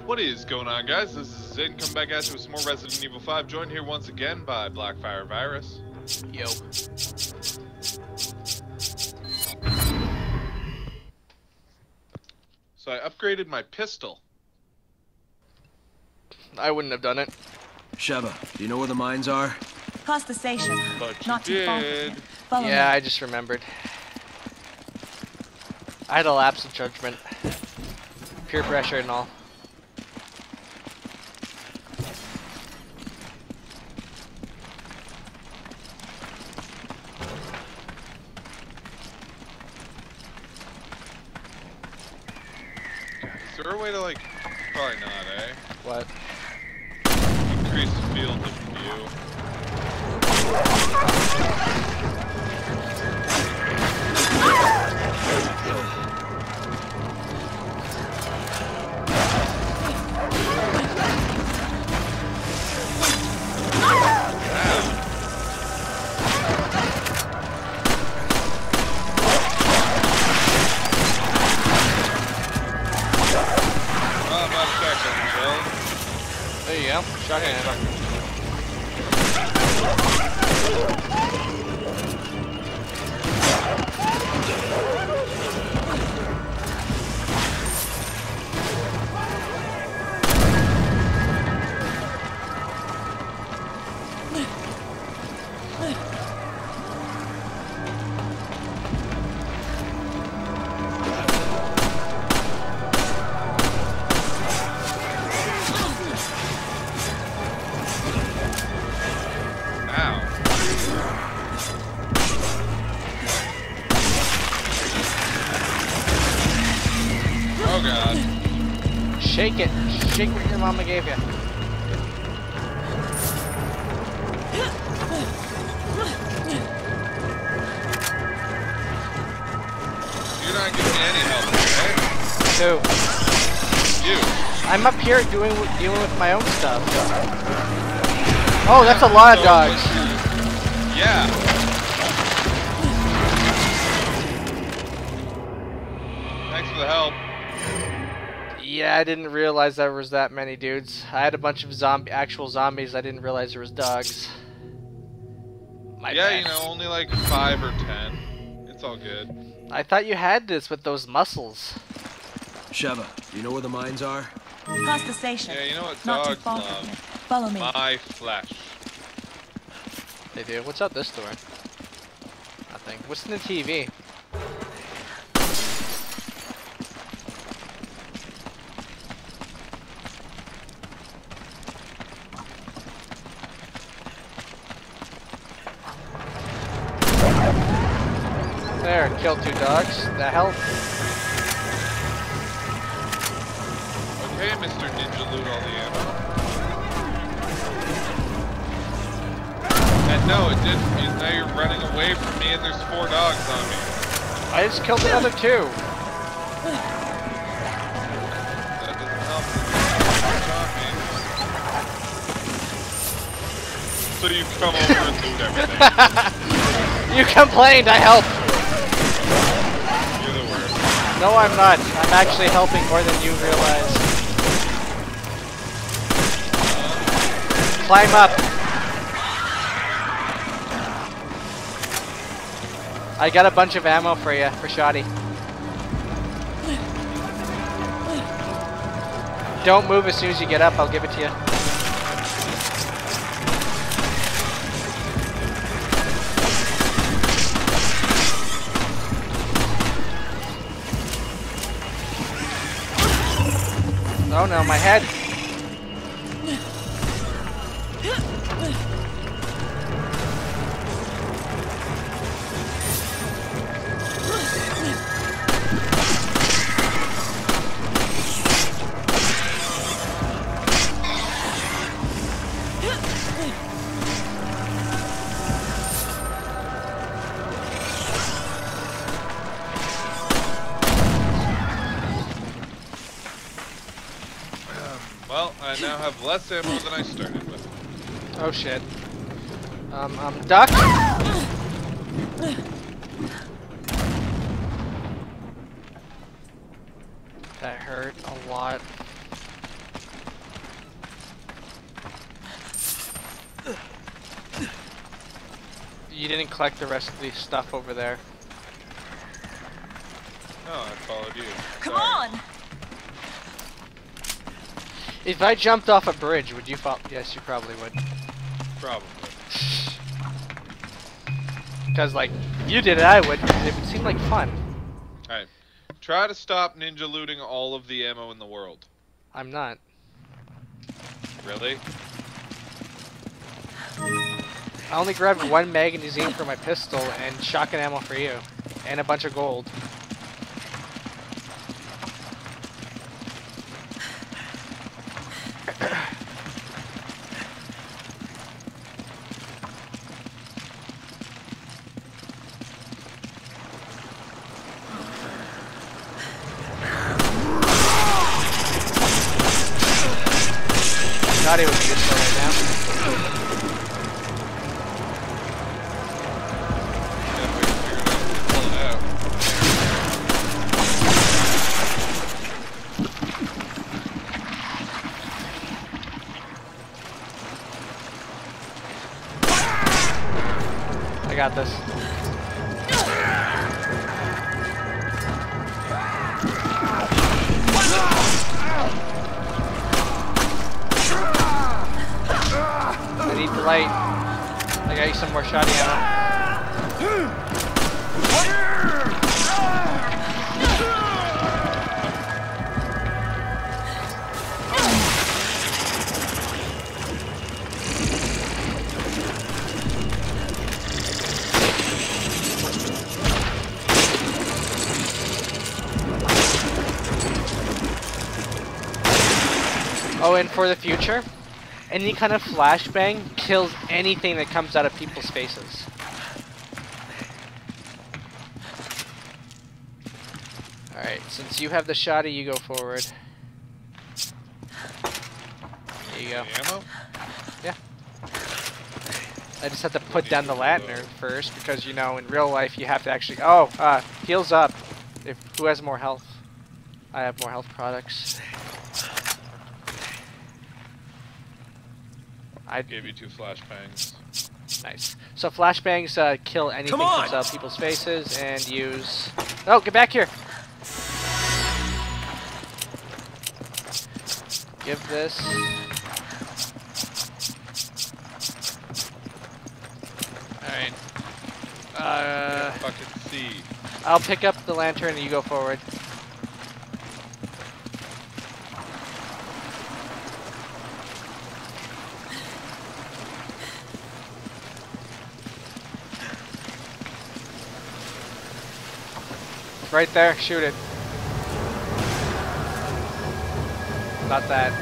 What is going on, guys? This is Zayden coming back at you with some more Resident Evil 5, joined here once again by Blackfire Virus. Yo. So I upgraded my pistol. I wouldn't have done it. Sheva, do you know where the mines are? Past the station. But Not you too far. did. Follow Yeah, me. I just remembered. I had a lapse of judgment. Peer pressure and all. Is there a way to, like, probably not, eh? What? Increase the field of view. There you go. Shotgun ammo. Shake it. Shake what your mama gave you. You're not giving me any help, okay? Who? You. I'm up here dealing with my own stuff. Oh, that's a lot of dogs. Yeah. Thanks for the help. Yeah, I didn't realize there was that many dudes. I had a bunch of actual zombies. I didn't realize there was dogs. My bad. You know, only like 5 or 10. It's all good. I thought you had this with those muscles. Sheva, do you know where the mines are? Past the station. Yeah, you know what Not too dogs far love? from here. Follow me. My flesh. They do. What's out this door? Nothing. What's in the TV? There, killed 2 dogs. The hell? Okay, Mr. Ninja, loot all the ammo. And no, it didn't, because now you're running away from me and there's 4 dogs on me. I just killed another 2. That doesn't help. So you come over and loot everything. You complained, I helped. You're the worst. No, I'm not. I'm actually helping more than you realize. Climb up. I got a bunch of ammo for you, for shoddy. Don't move as soon as you get up, I'll give it to you. Oh no, my head. Well, I now have less ammo than I started with. Oh shit. Duck? That hurt a lot. You didn't collect the rest of the stuff over there. No, I followed you. Come Sorry. on! If I jumped off a bridge, would you fall? Yes, you probably would. Probably. Because, like, if you did it, I would. It would seem like fun. Alright. Try to stop ninja looting all of the ammo in the world. I'm not. Really? I only grabbed one magazine for my pistol and shotgun ammo for you. And a bunch of gold. Thought he would be good for right now. Pull it out. I got this. I need the light. I got you some more shotty ammo. Oh, and for the future, any kind of flashbang kills anything that comes out of people's faces. Alright, since you have the shotty, you go forward. There you go. Ammo? Yeah. I just have to put down the lantern first because, you know, in real life you have to actually... Oh, heals up. Who has more health? I have more health products. I gave you 2 flashbangs. Nice. So flashbangs kill anything that comes out of people's faces and use... Oh, get back here! Give this. Alright. Fucking C. I'll pick up the lantern and you go forward. Right there, shoot it. Not that.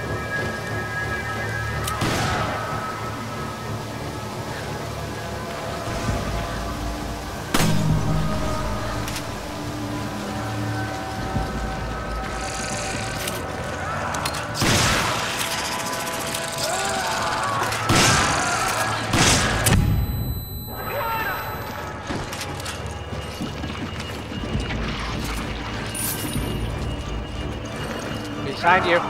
Behind you.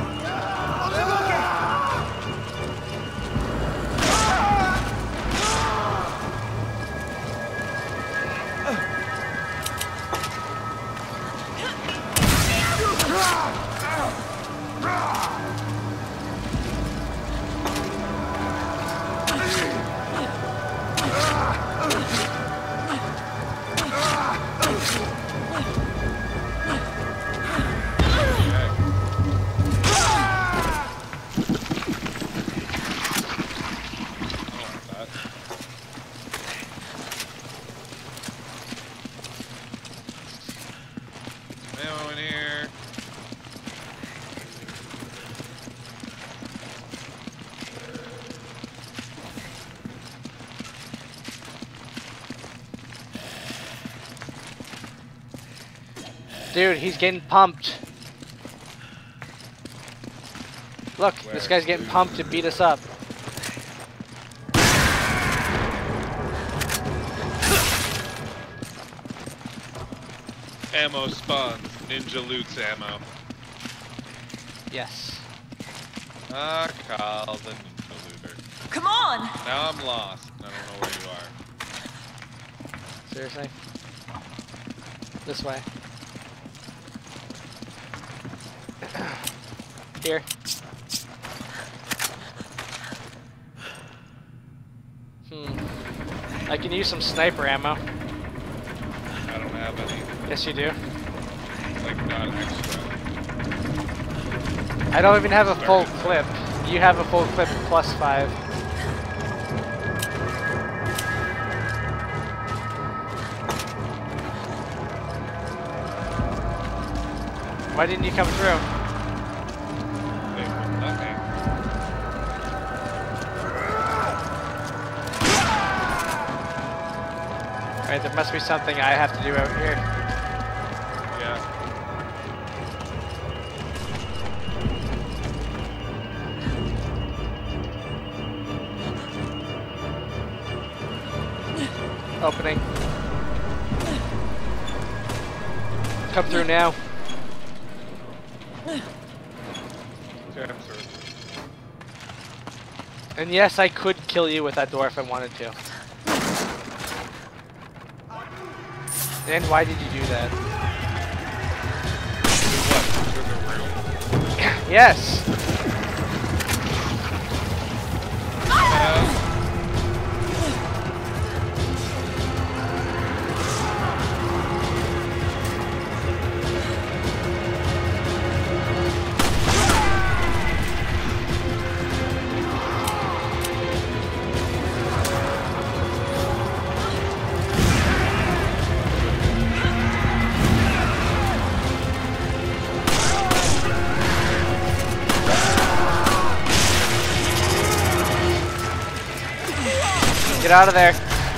Ammo in here. Dude, he's getting pumped. Look, this guy's getting pumped to beat us up. Ammo spawns. Ninja loots ammo. Yes. Carl, the ninja looter. Come on! Now I'm lost. I don't know where you are. Seriously? This way. Here. I can use some sniper ammo. I don't have any. Yes, you do. Like, not extra. I don't even have a full clip. You have a full clip plus 5. Why didn't you come through? They wouldn't let me. Alright, there must be something I have to do out here. Yeah. Opening. Come through now. And yes, I could kill you with that door if I wanted to. And why did you do that? What? Yes! Get out of there.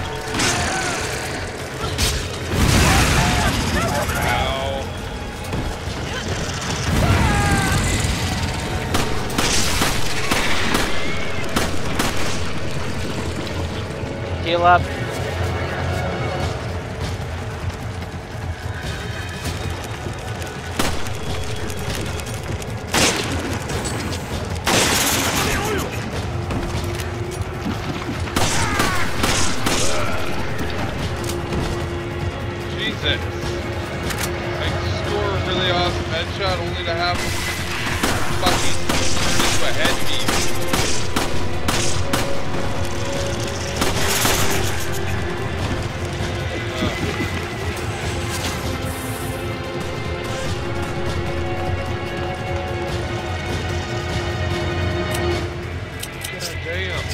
Ow. Heal up. Headshot only to have fucking turn into a head beam. God damn.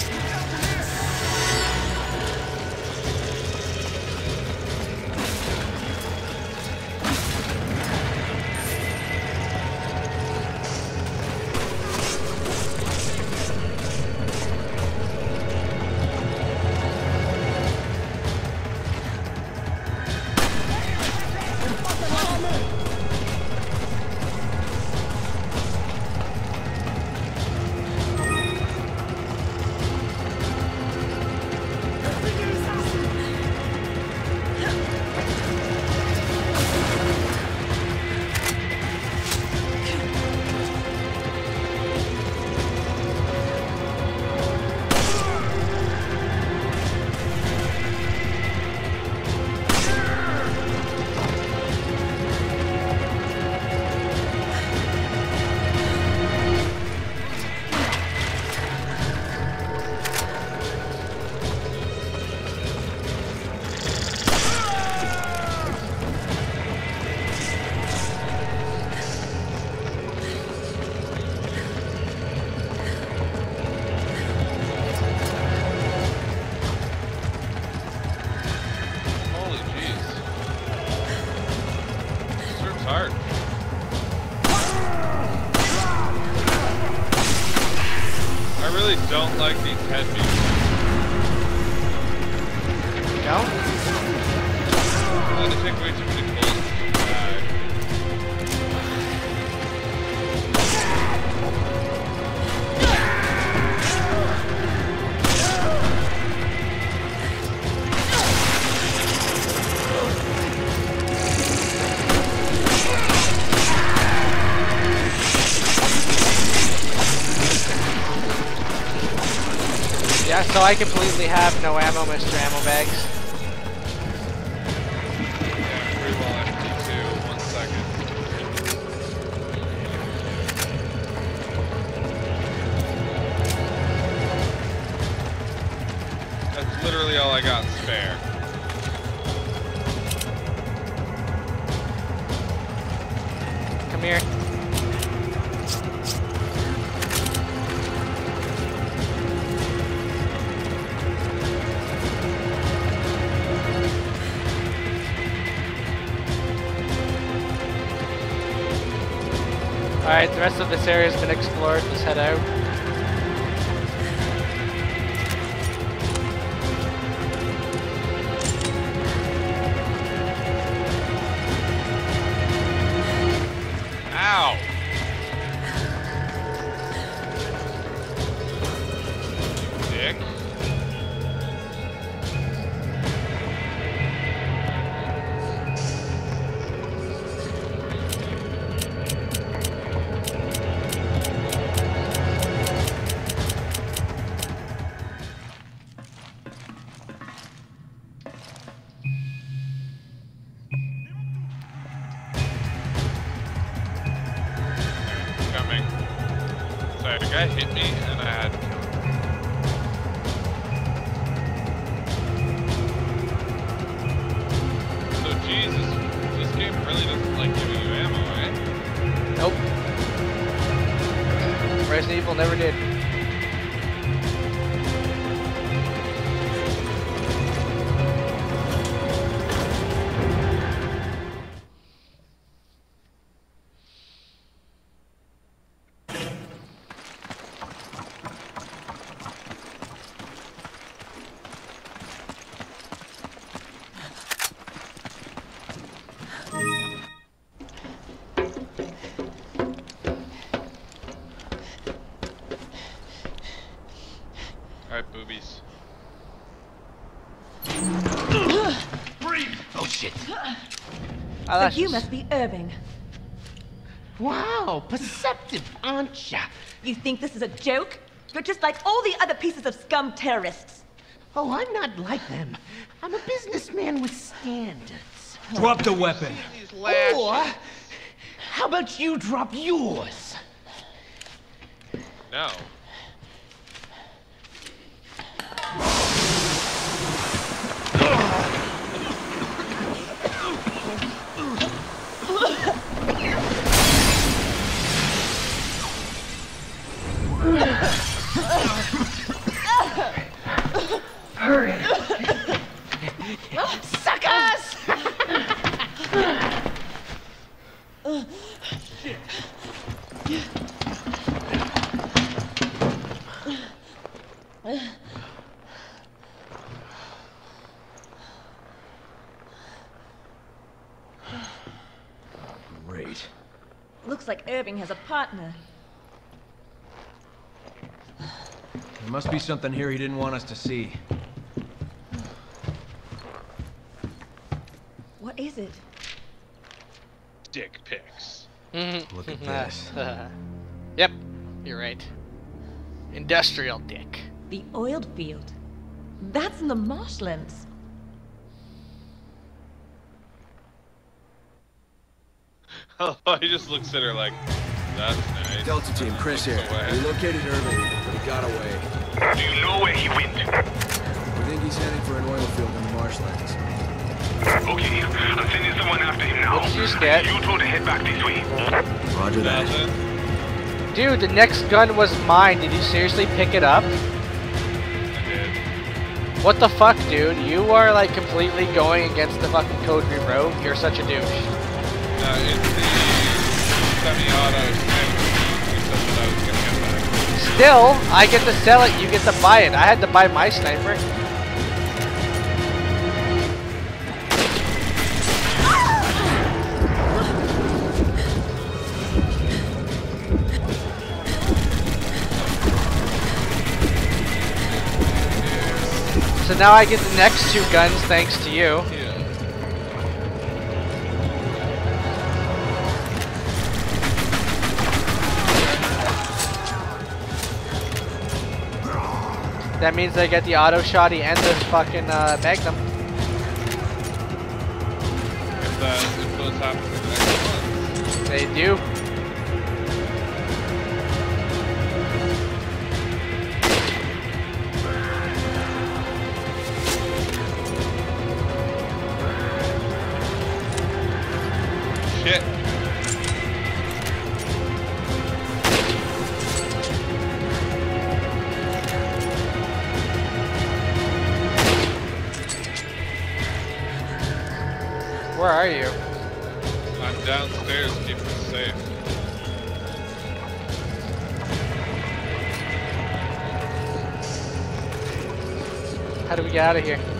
Don't like these head beams. No? They take way too many bullets. Yeah, so I completely have no ammo, Mr. Ammo Bags. I got spare. Come here. Alright, the rest of this area has been explored. Let's head out. Ow! Dick. Coming. Sorry, the guy hit me and I had to kill him. So Jesus, this game really doesn't like giving you ammo, eh? Nope. Resident Evil never did. Alright, boobies. Oh shit. Ah, So you must be Irving. Wow, perceptive, aren't ya? You think this is a joke? You're just like all the other pieces of scum terrorists. Oh, I'm not like them. I'm a businessman with standards. Drop the weapon. These lashes. Or, how about you drop yours? No. Hurry. Suckers! Great. Looks like Irving has a partner. There must be something here he didn't want us to see. What is it? Dick pics. Look at this. Yep, you're right. Industrial dick. The oiled field. That's in the marshlands. He just looks at her like, that's nice. Delta Team, Chris here. We located Irving, but he got away. Do you know where he went? We think he's heading for an oil field in the marshlands. Okay, I'm sending someone after him now. What did you just get? You told to head back this way. Roger that. Nothing. Dude, the next gun was mine. Did you seriously pick it up? I did. What the fuck, dude? You are like completely going against the fucking code we wrote. You're such a douche. It's the semi-auto sniper. That's what I was gonna get back. Still, I get to sell it, you get to buy it. I had to buy my sniper. So now I get the next two guns thanks to you. Yeah. That means I get the auto shotty and the fucking magnum. If those happen in the next one. They do. Where are you? I'm downstairs keeping it safe. How do we get out of here?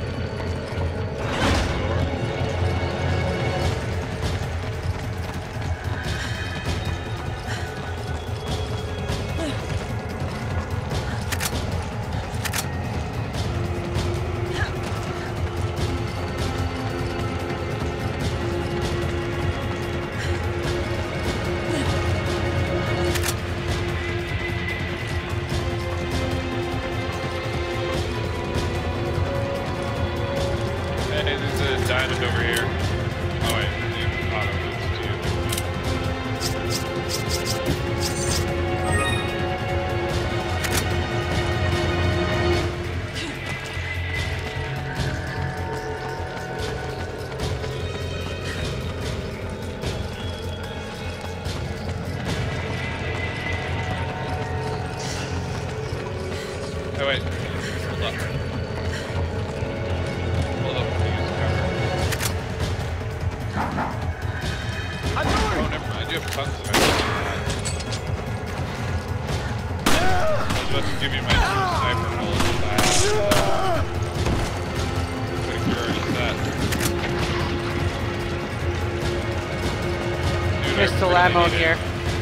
Diamond over here. Oh wait, the auto moves to oh wait, hold up. Hold up. Oh, never mind. You have tons of it. I was about to give you my sniper bullets that I have. I think you're already set. Dude, Pistol ammo here.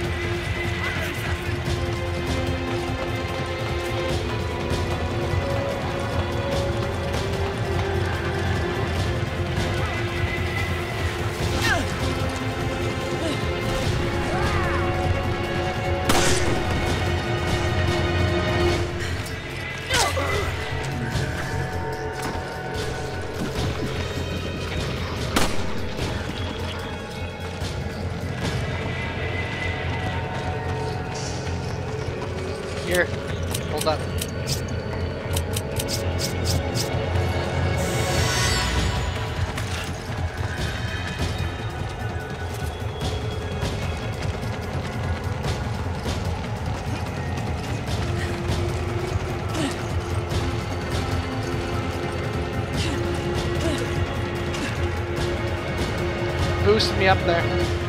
Here, hold up. Boost me up there.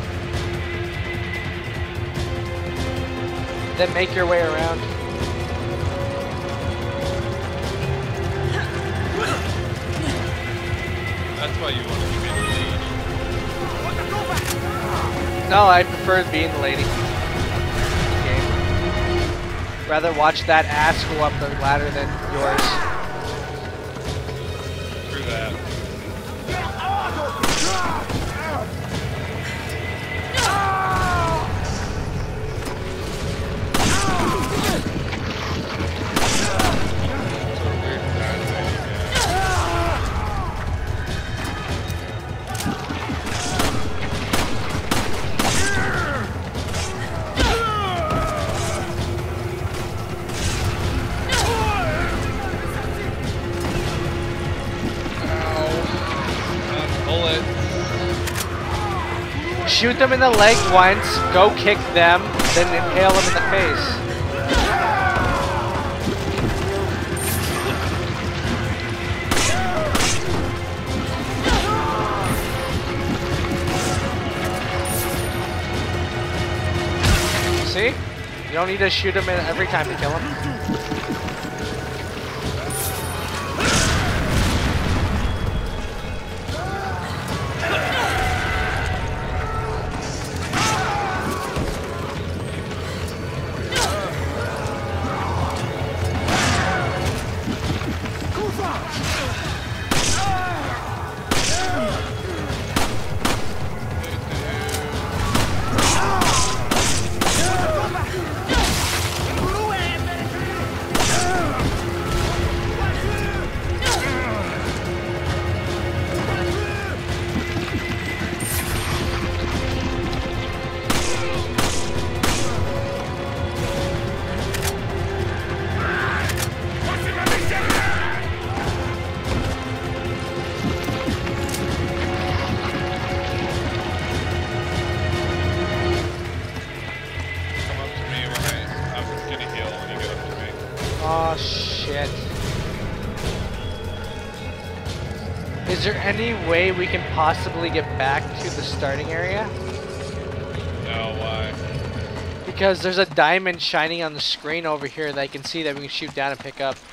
Then make your way around. That's why you want to be the lead. No, I prefer being the lady. Okay. Rather watch that ass go up the ladder than yours. Through that. Shoot them in the leg once, go kick them, then impale them in the face. See? You don't need to shoot them every time to kill them. Is there any way we can possibly get back to the starting area? No, why? Because there's a diamond shining on the screen over here that I can see that we can shoot down and pick up.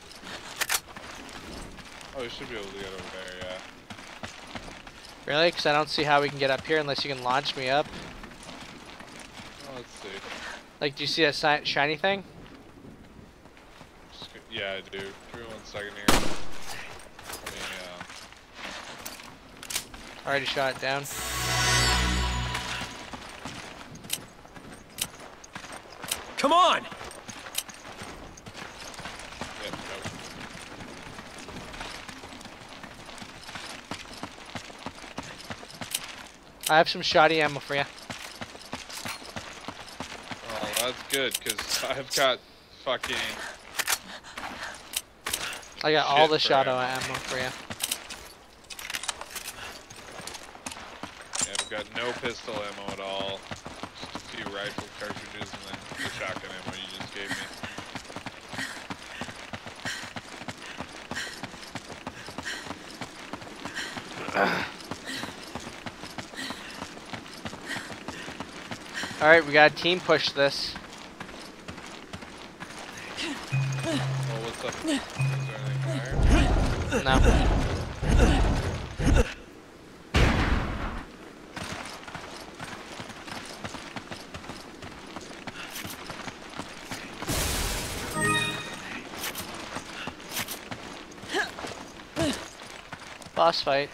Oh, we should be able to get over there, yeah. Really? Because I don't see how we can get up here unless you can launch me up. Oh, let's see. Like, do you see that shiny thing? Yeah, I do. Give me 1 second here. Already shot it down. Come on! Yep, nope. I have some shoddy ammo for you. Oh, that's good, because I've got fucking... I got all the for shoddy ammo. ammo for you. Yeah, I've got no pistol ammo at all. Just a few rifle cartridges and then the shotgun ammo you just gave me. Alright, we gotta team push this. Well, what's up? Is there anything fire? No. Boss fight.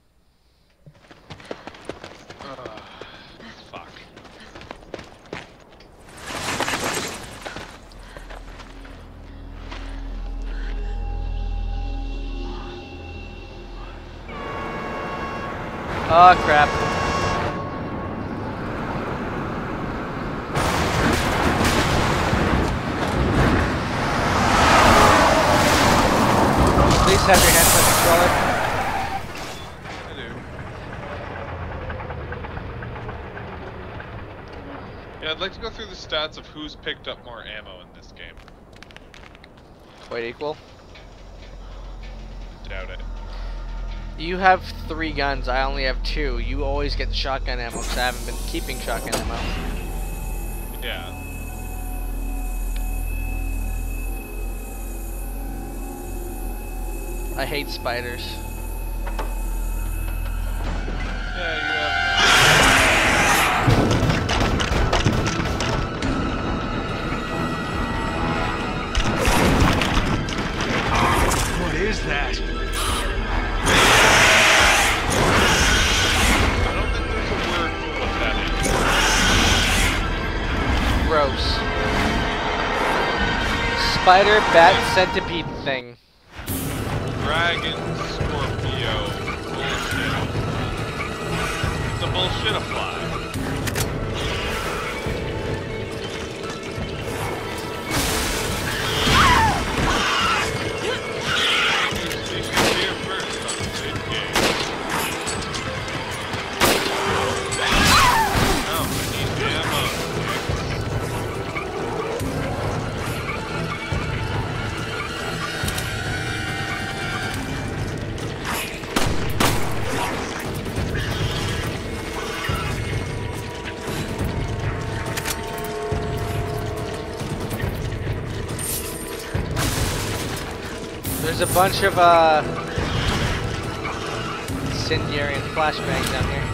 Fuck. Oh crap. Please have your hands on the controller. I do. Yeah, I'd like to go through the stats of who's picked up more ammo in this game. Quite equal. Doubt it. You have 3 guns, I only have 2. You always get the shotgun ammo because I haven't been keeping shotgun ammo. Yeah. I hate spiders. Yeah, you have... What is that? I don't think there's a word for what that is. Gross. Spider, bat, centipede thing. Dragon, Scorpio, bullshit. It's a bullshit-a-fly. You should be here first on this game. No, I need ammo. There's a bunch of incendiary and flashbangs down here.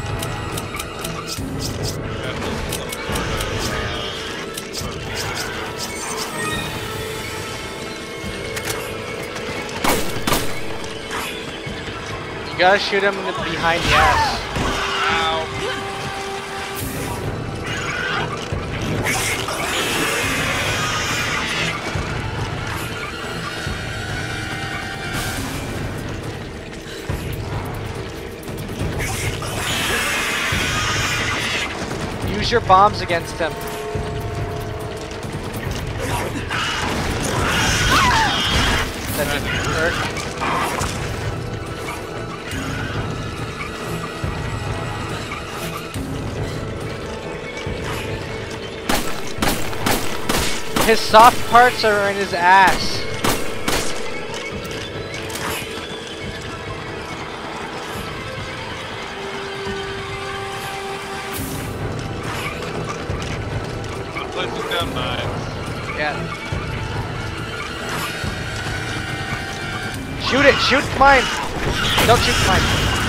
You gotta shoot him behind the ass. Use your bombs against him. That didn't work. His soft parts are in his ass. placing down mines. Yeah. Shoot it! Shoot mine! Don't shoot mine.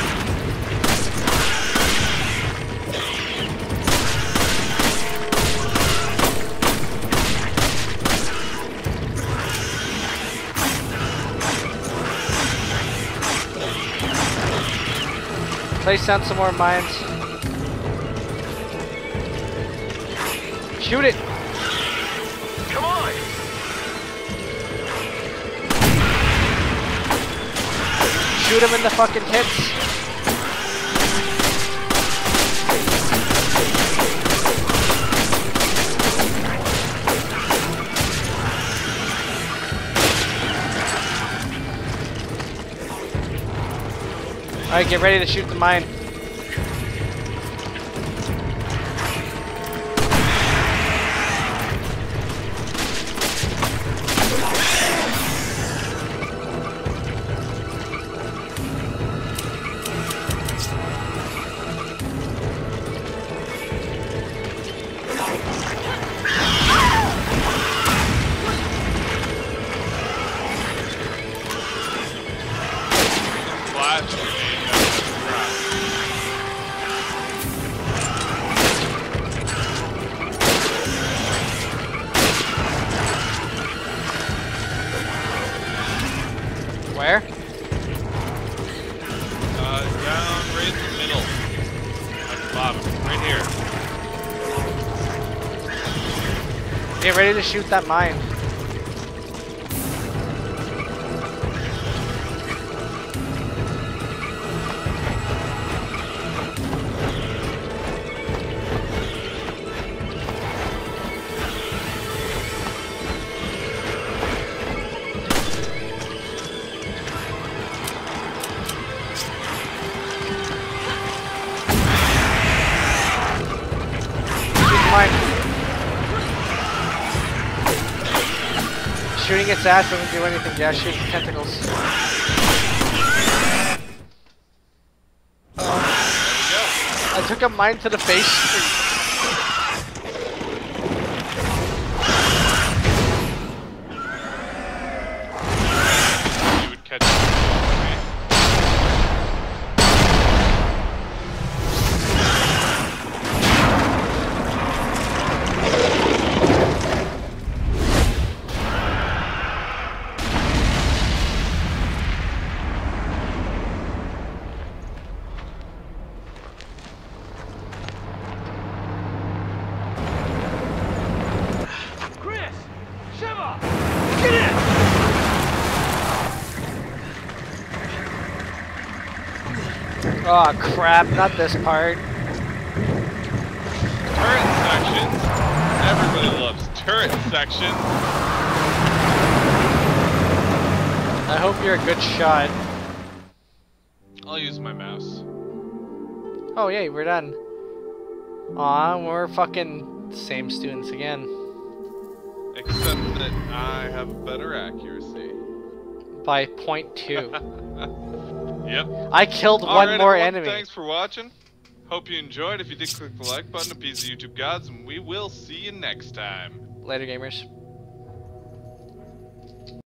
Place down some more mines. Shoot it! Come on! Shoot him in the fucking tits! Alright, get ready to shoot the mine. Where? Down right in the middle. At the bottom. Right here. Get ready to shoot that mine. Shooting its ass doesn't do anything. Yeah, shoot the tentacles. I took a mine to the face. You would catch it. Chris! Sheva! Oh crap, not this part. Turret sections. Everybody loves turret sections. I hope you're a good shot. I'll use my mouse. Oh yay, we're done. Aw, we're fucking same students again. Except that I have better accuracy. By 0.2. Yep. I killed All one right, more everyone, enemy. Thanks for watching. Hope you enjoyed. If you did, click the like button. A piece of YouTube gods, and we will see you next time. Later, gamers.